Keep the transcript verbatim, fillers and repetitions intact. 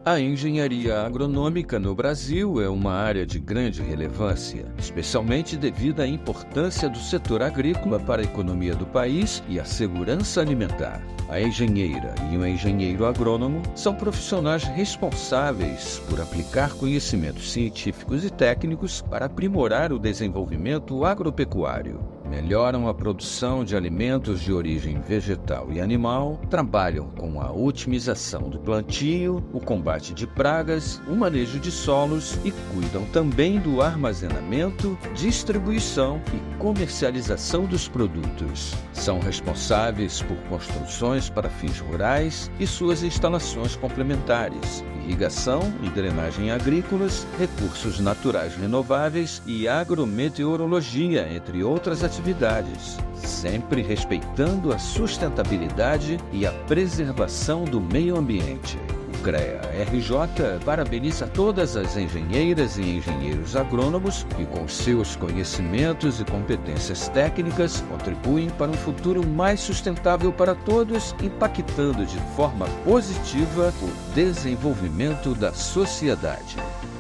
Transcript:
A engenharia agronômica no Brasil é uma área de grande relevância, especialmente devido à importância do setor agrícola para a economia do país e a segurança alimentar. A engenheira e o engenheiro agrônomo são profissionais responsáveis por aplicar conhecimentos científicos e técnicos para aprimorar o desenvolvimento agropecuário. Melhoram a produção de alimentos de origem vegetal e animal, trabalham com a otimização do plantio, o combate de pragas, o manejo de solos e cuidam também do armazenamento, distribuição e comercialização dos produtos. São responsáveis por construções para fins rurais e suas instalações complementares, irrigação e drenagem agrícolas, recursos naturais renováveis e agrometeorologia, entre outras atividades, sempre respeitando a sustentabilidade e a preservação do meio ambiente. O CREA-R J parabeniza todas as engenheiras e engenheiros agrônomos que, com seus conhecimentos e competências técnicas, contribuem para um futuro mais sustentável para todos, impactando de forma positiva o desenvolvimento da sociedade.